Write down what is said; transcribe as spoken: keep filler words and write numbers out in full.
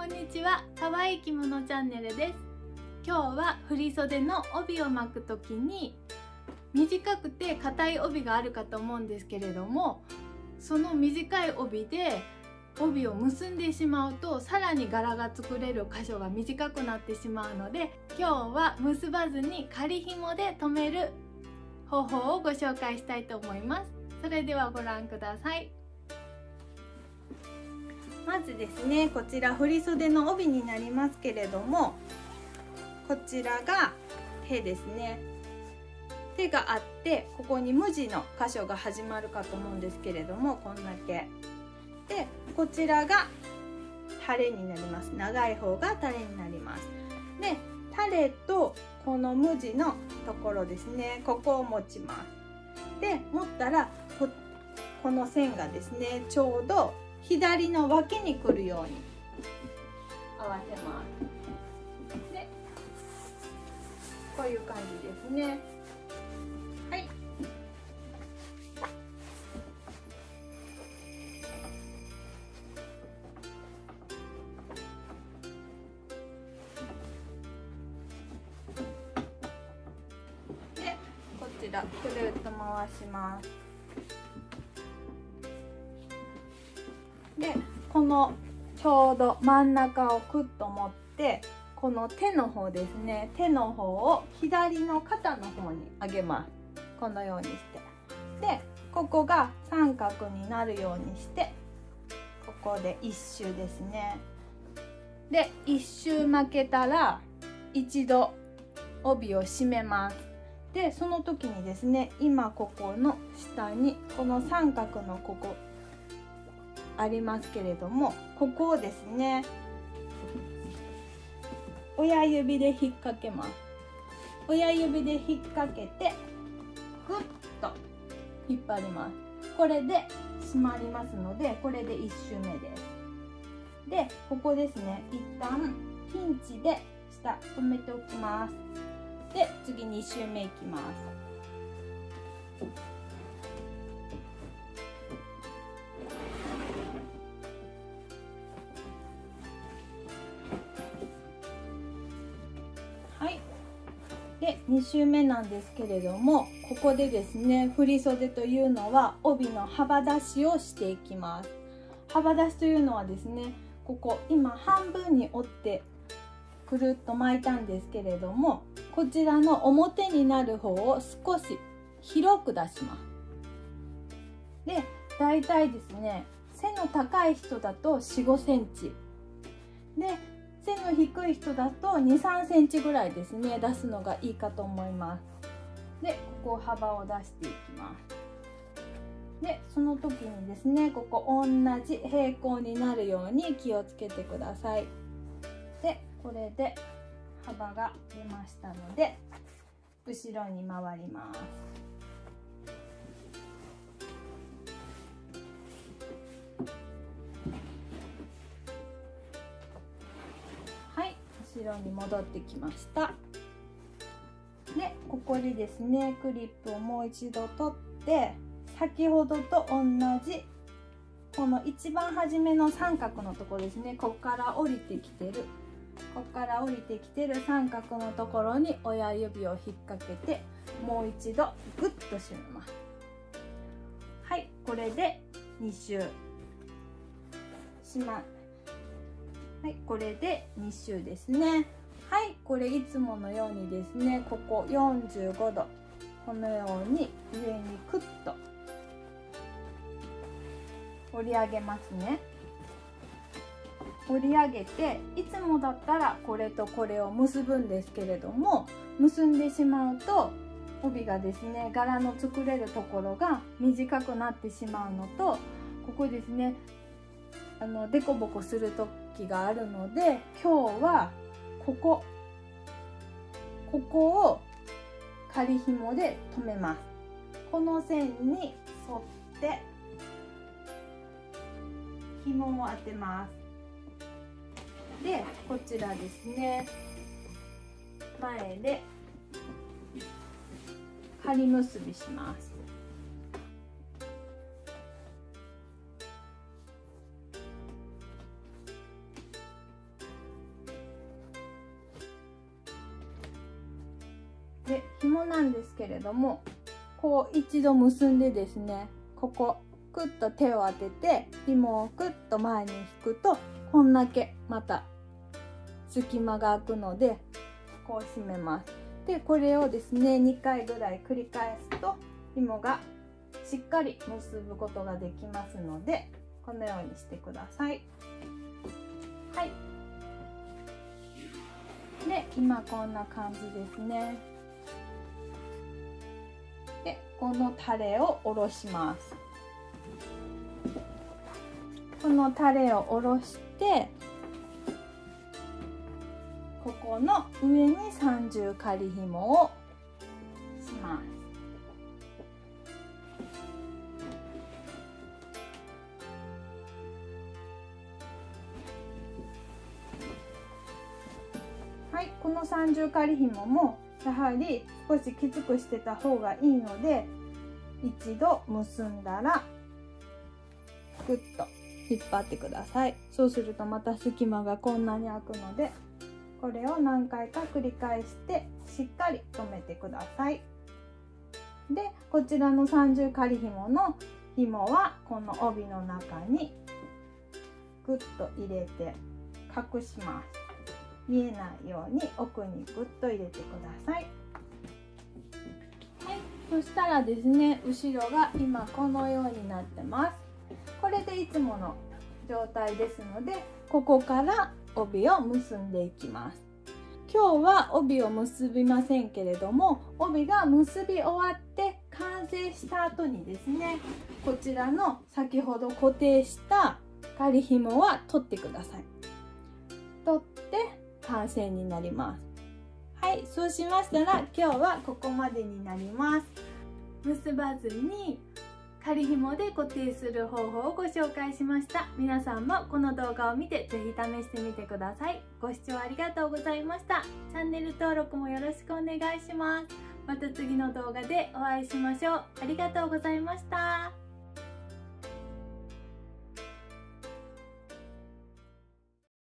こんにちは、かわいい着物チャンネルです。今日は振り袖の帯を巻くときに短くて硬い帯があるかと思うんですけれども、その短い帯で帯を結んでしまうとさらに柄が作れる箇所が短くなってしまうので、今日は結ばずに仮紐で留める方法をご紹介したいと思います。それではご覧ください。まずですね、こちら振り袖の帯になりますけれども、こちらが手ですね。手があって、ここに無地の箇所が始まるかと思うんですけれども、こんだけで、こちらがタレになります。長い方がタレになります。で、タレとこの無地のところですね、ここを持ちます。で、持ったら こ, この線がですね、ちょうど左の脇に来るように合わせます。で、こういう感じですね。はい。で、こちらくるっと回します。で、このちょうど真ん中をクッと持って、この手の方ですね、手の方を左の肩の方に上げます。このようにして、でここが三角になるようにして、ここで一周ですね。で一周巻けたら一度帯を締めます。でその時にですね、今ここの下にこの三角のここありますけれども、ここをですね、親指で引っ掛けます。親指で引っ掛けてグッと引っ張ります。これで締まりますので、これでいち周目です。でここですね、一旦ピンチで下止めておきます。で次に周目いきます。でに周目なんですけれども、ここでですね、振り袖というのは帯の幅出しをしていきます。幅出しというのはですね、ここ今半分に折ってくるっと巻いたんですけれども、こちらの表になる方を少し広く出します。でだいたいですね、背の高い人だとよん、ごセンチで、背の低い人だとに、さんセンチぐらいですね、出すのがいいかと思います。でここ幅を出していきます。でその時にですね、ここ同じ平行になるように気をつけてください。でこれで幅が出ましたので、後ろに回ります。後ろに戻ってきました。でここでですね、クリップをもう一度取って、先ほどと同じこの一番初めの三角のところですね、ここから降りてきてるここから降りてきてる三角のところに親指を引っ掛けて、もう一度グッと締めます。はい、これでに周しまはい、これでに周ですね。はい、これいつものようにですね、ここよんじゅうごど、このように上にクッと折り上げますね。折り上げて、いつもだったらこれとこれを結ぶんですけれども、結んでしまうと帯がですね、柄の作れるところが短くなってしまうのと、ここですね、あのデコボコする時があるので、今日はここここを仮紐で留めます。この線に沿って紐を当てます。でこちらですね、前で仮結びします。 で紐なんですけれども、こう一度結んでですね、ここクッと手を当てて紐をクッと前に引くと、こんだけまた隙間が空くので、こう締めます。でこれをですねにかいぐらい繰り返すと紐がしっかり結ぶことができますので、このようにしてください。はい。で今こんな感じですね。でこのタレを下ろします。このタレを下ろして、ここの上に三重仮紐をします。はい、この三重仮紐もやはり少しきつくしてた方がいいので、一度結んだらグッと引っ張ってください。そうするとまた隙間がこんなに開くので、これを何回か繰り返してしっかり留めてください。でこちらの三重仮紐の紐はこの帯の中にグッと入れて隠します。見えないように奥にグッと入れてください。はい、そしたらですね、後ろが今このようになってます。これでいつもの状態ですので、ここから帯を結んでいきます。今日は帯を結びませんけれども、帯が結び終わって完成した後にですね、こちらの先ほど固定した仮紐は取ってください。取って完成になります。はい、そうしましたら今日はここまでになります。結ばずに仮紐で固定する方法をご紹介しました。皆さんもこの動画を見てぜひ試してみてください。ご視聴ありがとうございました。チャンネル登録もよろしくお願いします。また次の動画でお会いしましょう。ありがとうございました。